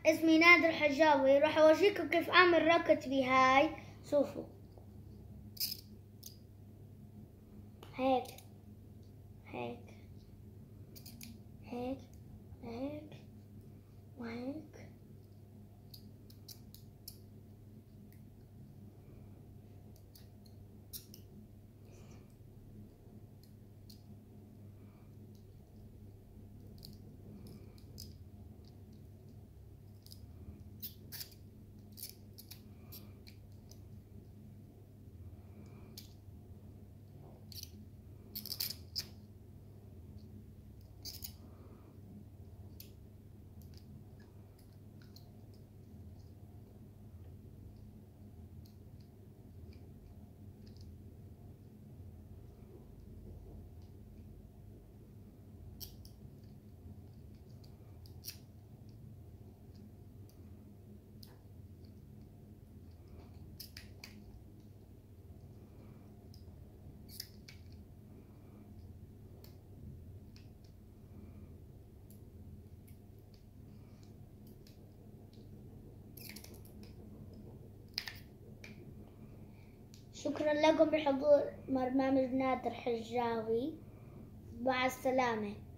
اسمي نادر حجاوي، راح اورجيكم كيف اعمل راكت بهاي. شوفوا هيك هيك هيك هيك وهيك. شكرا لكم بحضور برنامج نادر حجاوي. مع السلامة.